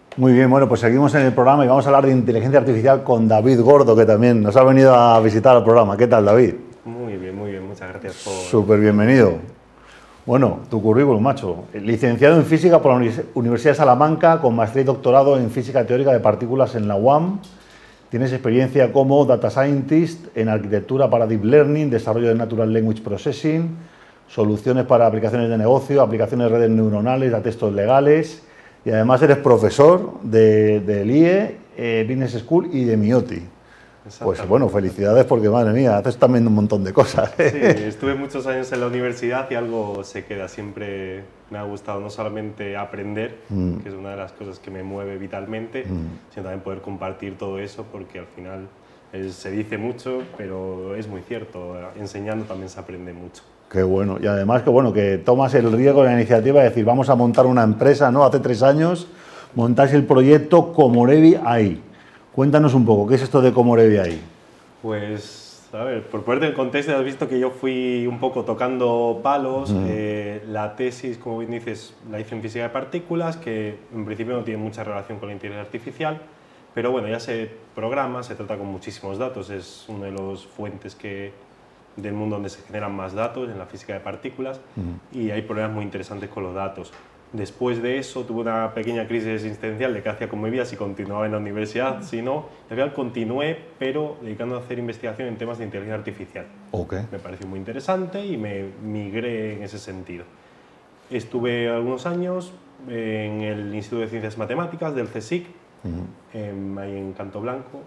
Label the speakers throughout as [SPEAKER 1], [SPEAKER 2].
[SPEAKER 1] Muy bien, bueno, pues seguimos en el programa y vamos a hablar de inteligencia artificial con David Gordo, que también nos ha venido a visitar al programa. ¿Qué tal, David?
[SPEAKER 2] Muy bien, muchas gracias por...
[SPEAKER 1] Súper bienvenido. Bueno, tu currículum, macho. Licenciado en Física por la Universidad de Salamanca, con maestría y doctorado en Física Teórica de Partículas en la UAM. Tienes experiencia como Data Scientist en Arquitectura para Deep Learning, desarrollo de Natural Language Processing, soluciones para aplicaciones de negocio, aplicaciones de redes neuronales, a textos legales, y además eres profesor del IE, Business School y de MIOTI. Pues bueno, felicidades porque, madre mía, haces también un montón de cosas.
[SPEAKER 2] Sí, estuve muchos años en la universidad y algo se queda. Siempre me ha gustado no solamente aprender, que es una de las cosas que me mueve vitalmente, sino también poder compartir todo eso, porque al final se dice mucho, pero es muy cierto. Enseñando también se aprende mucho.
[SPEAKER 1] Qué bueno. Y además que bueno, que tomas el riesgo, la iniciativa de decir, vamos a montar una empresa, ¿no? Hace 3 años montáis el proyecto Comorebi AI. Cuéntanos un poco, ¿qué es esto de Comorebi AI?
[SPEAKER 2] Pues, a ver, por ponerte en contexto, has visto que yo fui un poco tocando palos. La tesis, como bien dices, la hice en física de partículas, que en principio no tiene mucha relación con la inteligencia artificial, pero bueno, ya se programa, se trata con muchísimos datos, es una de las fuentes del mundo donde se generan más datos, en la física de partículas, y hay problemas muy interesantes con los datos. Después de eso tuve una pequeña crisis existencial de qué hacía con mi vida, si continuaba en la universidad, si no. Al final continué, pero dedicando a hacer investigación en temas de inteligencia artificial.
[SPEAKER 1] Okay.
[SPEAKER 2] Me pareció muy interesante y me migré en ese sentido. Estuve algunos años en el Instituto de Ciencias Matemáticas del CSIC, ahí en Canto Blanco,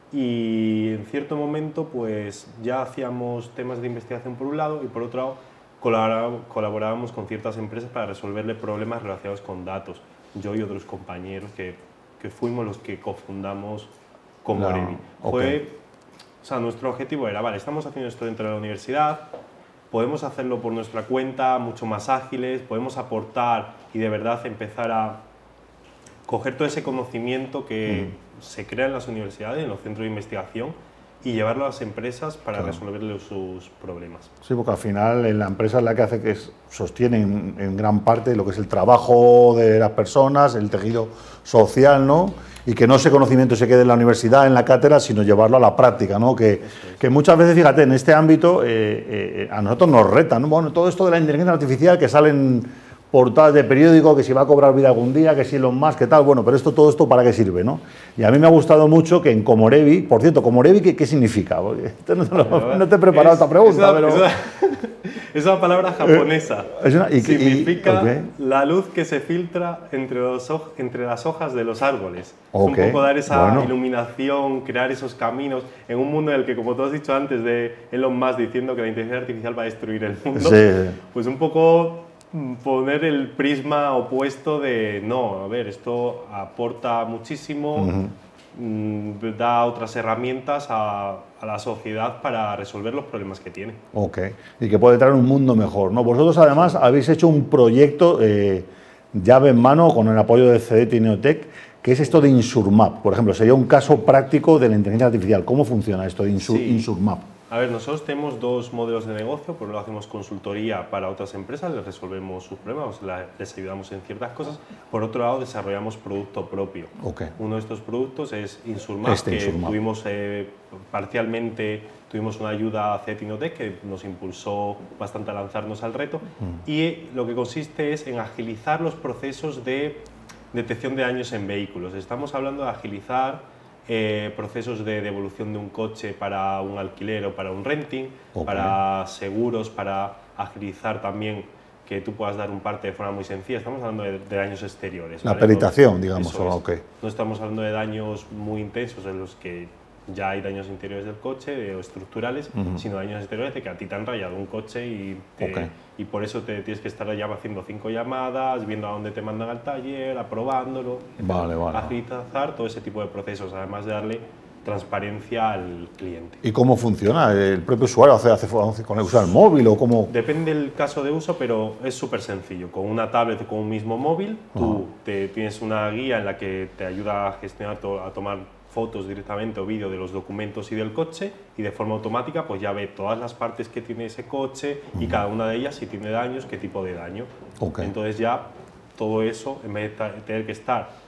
[SPEAKER 2] y en cierto momento pues ya hacíamos temas de investigación por un lado y por otro lado colaborábamos con ciertas empresas para resolverle problemas relacionados con datos. Yo y otros compañeros que fuimos los que cofundamos Comorebi.
[SPEAKER 1] Okay.
[SPEAKER 2] O sea, nuestro objetivo era, vale, estamos haciendo esto dentro de la universidad, podemos hacerlo por nuestra cuenta, mucho más ágiles, podemos aportar y de verdad empezar a coger todo ese conocimiento que se crea en las universidades, en los centros de investigación, y llevarlo a las empresas para resolverle sus problemas.
[SPEAKER 1] Sí, porque al final la empresa es la que hace que sostiene en gran parte lo que es el trabajo de las personas, el tejido social, ¿no? Y que no ese conocimiento se quede en la universidad, en la cátedra, sino llevarlo a la práctica, ¿no? Que muchas veces, fíjate, en este ámbito a nosotros nos retan, ¿no? Bueno, todo esto de la inteligencia artificial que salen portadas de periódico, que si va a cobrar vida algún día, que si Elon Musk, que tal, bueno, pero todo esto ¿para qué sirve, no? Y a mí me ha gustado mucho que en Comorebi, por cierto, Comorebi, ¿qué significa? No te he preparado esta pregunta, pero...
[SPEAKER 2] Es una palabra japonesa. Significa la luz que se filtra entre las hojas de los árboles. Es un poco dar esa iluminación, crear esos caminos en un mundo en el que, como tú has dicho antes, de Elon Musk diciendo que la inteligencia artificial va a destruir el mundo, pues un poco poner el prisma opuesto de no, a ver, esto aporta muchísimo, da otras herramientas a la sociedad para resolver los problemas que tiene.
[SPEAKER 1] Ok, y que puede traer un mundo mejor, ¿no? Vosotros además habéis hecho un proyecto llave en mano con el apoyo de CDT y Neotec, que es esto de Insurmap, por ejemplo, sería un caso práctico de la inteligencia artificial. ¿Cómo funciona esto de Insurmap?
[SPEAKER 2] A ver, nosotros tenemos 2 modelos de negocio. Por un lado hacemos consultoría para otras empresas, les resolvemos sus problemas, les ayudamos en ciertas cosas. Por otro lado, desarrollamos producto propio. Uno de estos productos es Insurmap, tuvimos parcialmente una ayuda a CETINOTEC que nos impulsó bastante a lanzarnos al reto. Y lo que consiste es en agilizar los procesos de detección de daños en vehículos. Estamos hablando de agilizar procesos de devolución de un coche para un alquiler o para un renting, para seguros, para agilizar también que tú puedas dar un parte de forma muy sencilla. Estamos hablando de daños exteriores.
[SPEAKER 1] La peritación, digamos.
[SPEAKER 2] No estamos hablando de daños muy intensos en los que ya hay daños interiores del coche o estructurales, sino daños exteriores de que a ti te han rayado un coche y por eso te tienes que estar ya haciendo 5 llamadas, viendo a dónde te mandan al taller, aprobándolo, agilizar todo ese tipo de procesos, además de darle transparencia al cliente.
[SPEAKER 1] ¿Y cómo funciona? ¿El propio usuario hace con el usar el móvil o cómo?
[SPEAKER 2] Depende del caso de uso, pero es súper sencillo. Con una tablet o con un mismo móvil, tú tienes una guía en la que te ayuda a gestionar, a tomar fotos directamente o vídeo de los documentos y del coche, y de forma automática pues ya ve todas las partes que tiene ese coche y cada una de ellas, si tiene daños, qué tipo de daño. Entonces ya todo eso, en vez de tener que estar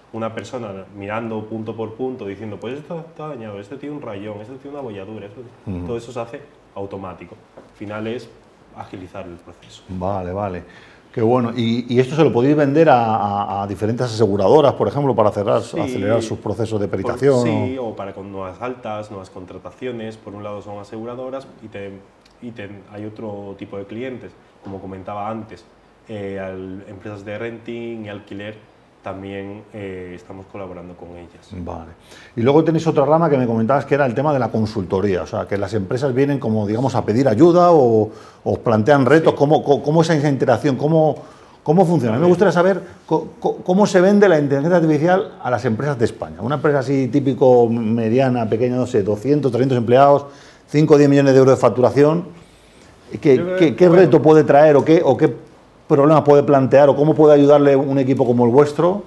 [SPEAKER 2] una persona mirando punto por punto, diciendo, pues esto está dañado, este tiene un rayón, este tiene una bolladura, todo eso se hace automático. Al final es agilizar el proceso.
[SPEAKER 1] Vale, vale. Qué bueno. ¿Y esto se lo podéis vender a diferentes aseguradoras, por ejemplo, para acelerar sus procesos de peritación?
[SPEAKER 2] Sí, o para con nuevas altas, nuevas contrataciones. Por un lado son aseguradoras y hay otro tipo de clientes, como comentaba antes, empresas de renting y alquiler. También estamos colaborando con ellas.
[SPEAKER 1] Vale. Y luego tenéis otra rama que me comentabas que era el tema de la consultoría, o sea, que las empresas vienen como, digamos, a pedir ayuda o os plantean retos. Sí. ¿Cómo es esa interacción? ¿Cómo funciona? A mí me gustaría saber cómo se vende la inteligencia artificial a las empresas de España. Una empresa así típico, mediana, pequeña, no sé, 200, 300 empleados, 5 o 10 millones de euros de facturación. ¿Qué reto puede traer o qué problema puede plantear o cómo puede ayudarle un equipo como el vuestro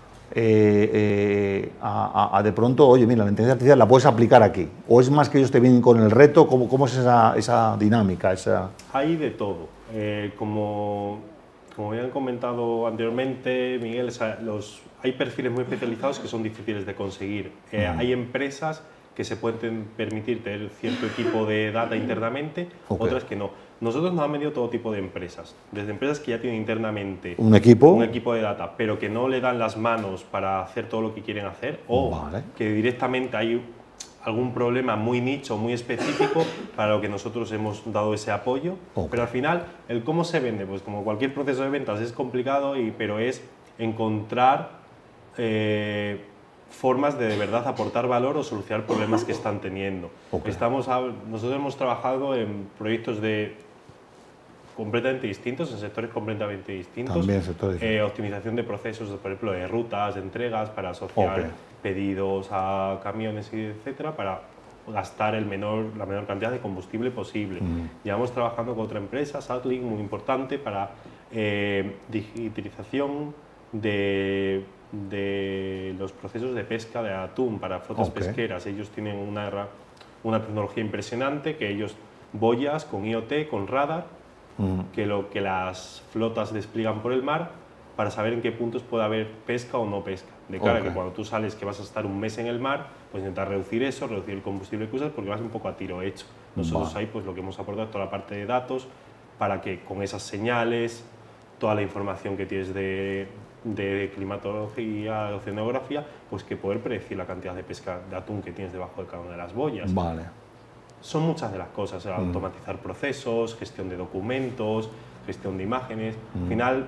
[SPEAKER 1] a de pronto, oye, mira, la inteligencia artificial la puedes aplicar aquí? ¿O es más que ellos te vienen con el reto? ¿Cómo es esa dinámica?
[SPEAKER 2] Hay de todo. Como ya han comentado anteriormente, Miguel, hay perfiles muy especializados que son difíciles de conseguir. Hay empresas que se pueden permitir tener cierto equipo de data internamente, otras que no. Nosotros nos han venido todo tipo de empresas, desde empresas que ya tienen internamente un equipo de data, pero que no le dan las manos para hacer todo lo que quieren hacer, o que directamente hay algún problema muy nicho, muy específico, para lo que nosotros hemos dado ese apoyo. Pero al final, el cómo se vende, pues como cualquier proceso de ventas es complicado, pero es encontrar formas de verdad aportar valor o solucionar problemas que están teniendo. Nosotros hemos trabajado en proyectos completamente distintos, en sectores completamente distintos.
[SPEAKER 1] También sectores distintos.
[SPEAKER 2] Optimización de procesos, por ejemplo, de rutas, de entregas, para asociar pedidos a camiones, etcétera, para gastar la menor cantidad de combustible posible. Llevamos trabajando con otra empresa, Satlink, muy importante, para digitalización de los procesos de pesca de atún para flotas pesqueras. Ellos tienen una tecnología impresionante, que ellos boyas con IoT, con radar, que las flotas despliegan por el mar para saber en qué puntos puede haber pesca o no pesca. De cara a que cuando tú sales, que vas a estar un mes en el mar, pues intentar reducir eso, reducir el combustible que usas, porque vas un poco a tiro hecho. Nosotros ahí pues lo que hemos aportado es toda la parte de datos, para que con esas señales, toda la información que tienes de climatología, de oceanografía, pues que poder predecir la cantidad de pesca de atún que tienes debajo de cada una de las boyas.
[SPEAKER 1] Vale.
[SPEAKER 2] Son muchas de las cosas, automatizar procesos, gestión de documentos, gestión de imágenes. Al final,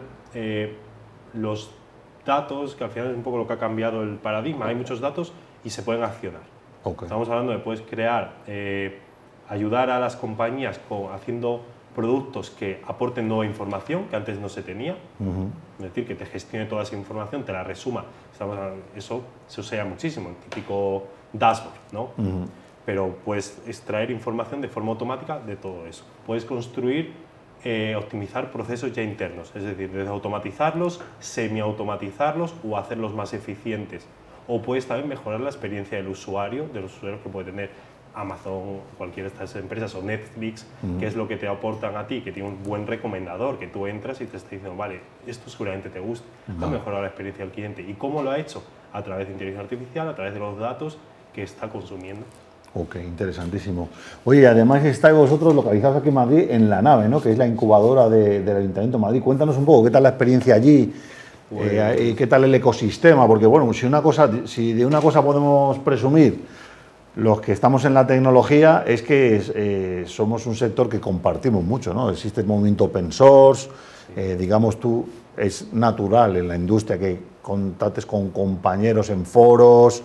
[SPEAKER 2] los datos, que al final es un poco lo que ha cambiado el paradigma, hay muchos datos y se pueden accionar. Estamos hablando de puedes crear, ayudar a las compañías haciendo productos que aporten nueva información que antes no se tenía, es decir, que te gestione toda esa información, te la resuma. Eso se usa muchísimo, el típico dashboard, ¿no? Pero puedes extraer información de forma automática de todo eso. Puedes construir, optimizar procesos ya internos, es decir, desde automatizarlos, semi-automatizarlos o hacerlos más eficientes. O puedes también mejorar la experiencia del usuario, de los usuarios que puede tener Amazon, cualquiera de estas empresas, o Netflix, que es lo que te aportan a ti, que tiene un buen recomendador, que tú entras y te está diciendo, vale, esto seguramente te gusta, ha mejorado la experiencia del cliente. ¿Y cómo lo ha hecho? A través de inteligencia artificial, a través de los datos que está consumiendo.
[SPEAKER 1] Interesantísimo. Oye, además estáis vosotros localizados aquí en Madrid, en La Nave, ¿no?, que es la incubadora del Ayuntamiento de Madrid. Cuéntanos un poco, ¿qué tal la experiencia allí? Y ¿qué tal el ecosistema? Porque, bueno, si de una cosa podemos presumir los que estamos en la tecnología, es que somos un sector que compartimos mucho, ¿no? Existe el movimiento open source, digamos tú, es natural en la industria que contactes con compañeros en foros,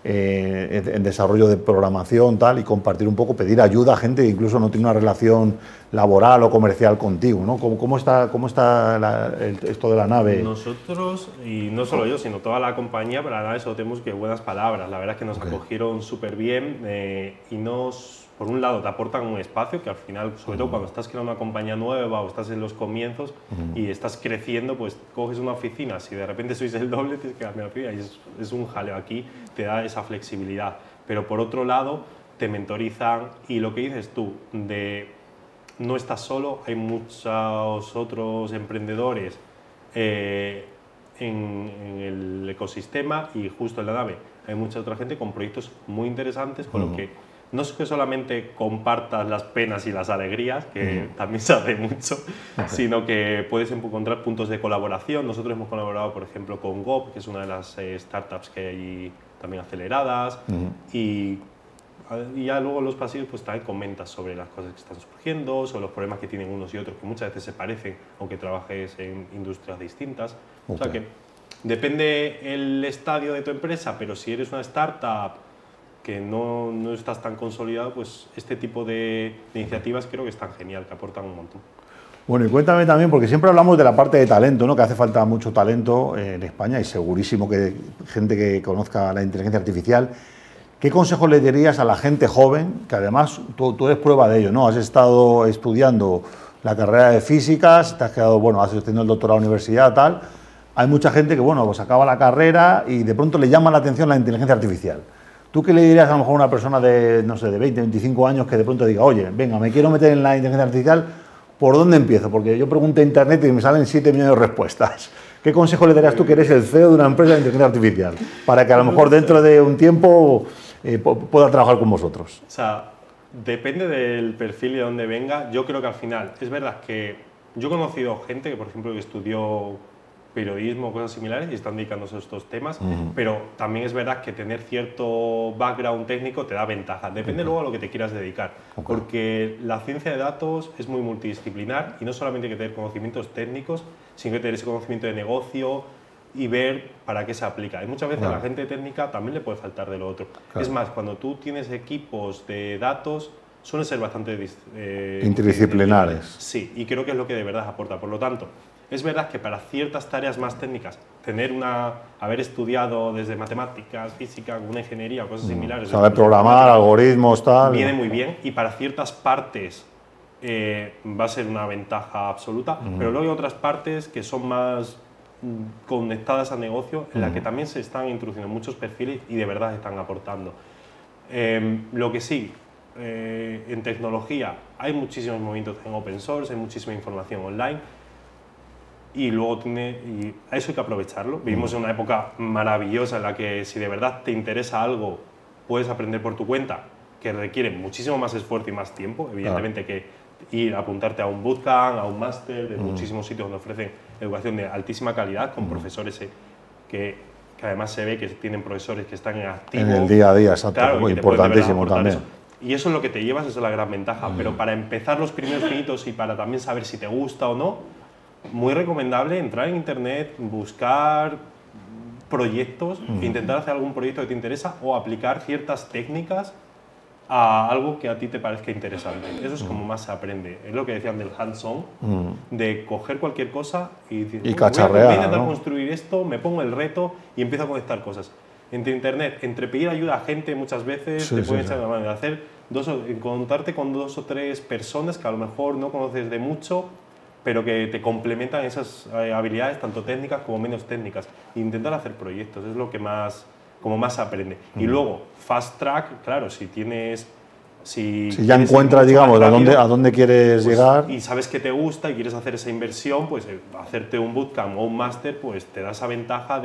[SPEAKER 1] en desarrollo de programación, tal, y compartir un poco, pedir ayuda a gente que incluso no tiene una relación laboral o comercial contigo, ¿no? ¿Cómo está esto de La Nave?
[SPEAKER 2] Nosotros, y no solo yo, sino toda la compañía, para La Nave solo tenemos que buenas palabras. La verdad es que nos acogieron súper bien y por un lado, te aportan un espacio que al final, sobre todo cuando estás creando una compañía nueva o estás en los comienzos y estás creciendo, pues coges una oficina. Si de repente sois el doble, tienes que darme la oficina y es un jaleo. Aquí te da esa flexibilidad. Pero por otro lado, te mentorizan y lo que dices tú, no estás solo, hay muchos otros emprendedores en el ecosistema y justo en la nave hay mucha otra gente con proyectos muy interesantes, con lo que no es que solamente compartas las penas y las alegrías, que también se hace mucho, sino que puedes encontrar puntos de colaboración. Nosotros hemos colaborado, por ejemplo, con GOP, que es una de las startups que hay también aceleradas, y ya luego en los pasillos pues también comentas sobre las cosas que están surgiendo, sobre los problemas que tienen unos y otros, que muchas veces se parecen, aunque trabajes en industrias distintas. O sea que depende el estadio de tu empresa, pero si eres una startup que no estás tan consolidado, pues este tipo de iniciativas creo que están genial, que aportan un montón.
[SPEAKER 1] Bueno, y cuéntame también, porque siempre hablamos de la parte de talento, ¿no? Que hace falta mucho talento en España y segurísimo que gente que conozca la inteligencia artificial. ¿Qué consejos le dirías a la gente joven, que además tú eres prueba de ello, ¿no? Has estado estudiando la carrera de físicas, te has quedado, bueno, has tenido el doctorado en la universidad, tal. Hay mucha gente que, bueno, pues acaba la carrera y de pronto le llama la atención la inteligencia artificial. ¿Tú qué le dirías a lo mejor a una persona de, no sé, de 20, 25 años que de pronto diga, oye, venga, me quiero meter en la inteligencia artificial, ¿por dónde empiezo? Porque yo pregunto en internet y me salen 7 millones de respuestas. ¿Qué consejo le darías tú que eres el CEO de una empresa de inteligencia artificial? Para que a lo mejor dentro de un tiempo pueda trabajar con vosotros.
[SPEAKER 2] O sea, depende del perfil y de dónde venga. Yo creo que al final, es verdad que yo he conocido gente que, por ejemplo, que estudió periodismo o cosas similares y están dedicándose a estos temas, pero también es verdad que tener cierto background técnico te da ventaja. Depende luego a lo que te quieras dedicar, porque la ciencia de datos es muy multidisciplinar y no solamente hay que tener conocimientos técnicos, sino que tener ese conocimiento de negocio y ver para qué se aplica. Y muchas veces a la gente técnica también le puede faltar de lo otro. Es más, cuando tú tienes equipos de datos, suelen ser bastante
[SPEAKER 1] interdisciplinares.
[SPEAKER 2] Sí, y creo que es lo que de verdad aporta. Por lo tanto, es verdad que para ciertas tareas más técnicas, haber estudiado desde matemáticas, física, una ingeniería o cosas similares,
[SPEAKER 1] saber programar, algoritmos, tal,
[SPEAKER 2] viene muy bien, y para ciertas partes va a ser una ventaja absoluta, pero luego hay otras partes que son más conectadas al negocio, en la que también se están introduciendo muchos perfiles y de verdad están aportando. Lo que sí, en tecnología hay muchísimos movimientos en open source, hay muchísima información online, y luego eso hay que aprovecharlo. Vivimos en una época maravillosa en la que si de verdad te interesa algo, puedes aprender por tu cuenta, que requiere muchísimo más esfuerzo y más tiempo, evidentemente, que ir a apuntarte a un bootcamp, a un máster, de muchísimos sitios donde ofrecen educación de altísima calidad, con profesores que además se ve que tienen profesores que están en activo.
[SPEAKER 1] En el día a día, exacto, claro, muy importantísimo también.
[SPEAKER 2] Eso. Y eso es lo que te llevas, esa es la gran ventaja. Pero para empezar los primeros pinitos y para también saber si te gusta o no, muy recomendable entrar en internet, buscar proyectos, intentar hacer algún proyecto que te interesa o aplicar ciertas técnicas a algo que a ti te parezca interesante. Eso es como más se aprende. Es lo que decían del hands-on, de coger cualquier cosa y decir,
[SPEAKER 1] cacharrear,
[SPEAKER 2] voy a intentar construir esto, me pongo el reto y empiezo a conectar cosas. Entre internet, entre pedir ayuda a gente, muchas veces te pueden echar la mano de hacer encontrarte con 2 o 3 personas que a lo mejor no conoces de mucho, pero que te complementan esas habilidades, tanto técnicas como menos técnicas. Intentar hacer proyectos, es lo que más se aprende. Y luego, fast track, claro, si ya
[SPEAKER 1] encuentras, digamos, rápido, a dónde quieres llegar.
[SPEAKER 2] Y sabes que te gusta y quieres hacer esa inversión, pues hacerte un bootcamp o un máster, pues te da esa ventaja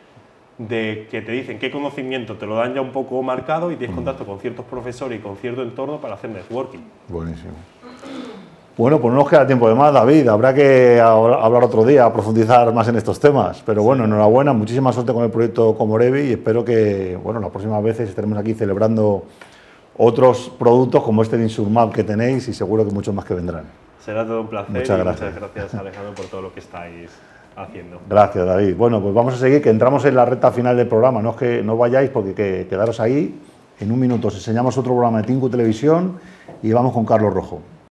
[SPEAKER 2] de que te dicen qué conocimiento te lo dan ya un poco marcado y tienes contacto con ciertos profesores y con cierto entorno para hacer networking.
[SPEAKER 1] Buenísimo. Bueno, pues no nos queda tiempo de más, David. Habrá que hablar otro día, profundizar más en estos temas. Pero bueno, enhorabuena, muchísima suerte con el proyecto Comorebi y espero que, bueno, las próximas veces estaremos aquí celebrando otros productos como este de Insurmap que tenéis y seguro que muchos más que vendrán.
[SPEAKER 2] Será todo un placer.
[SPEAKER 1] Muchas gracias.
[SPEAKER 2] Muchas gracias, Alejandro, por todo lo que estáis haciendo.
[SPEAKER 1] Gracias, David. Bueno, pues vamos a seguir, que entramos en la recta final del programa. No es que no vayáis, porque quedaros ahí. En un minuto os enseñamos otro programa de Tinku Televisión y vamos con Carlos Rojo.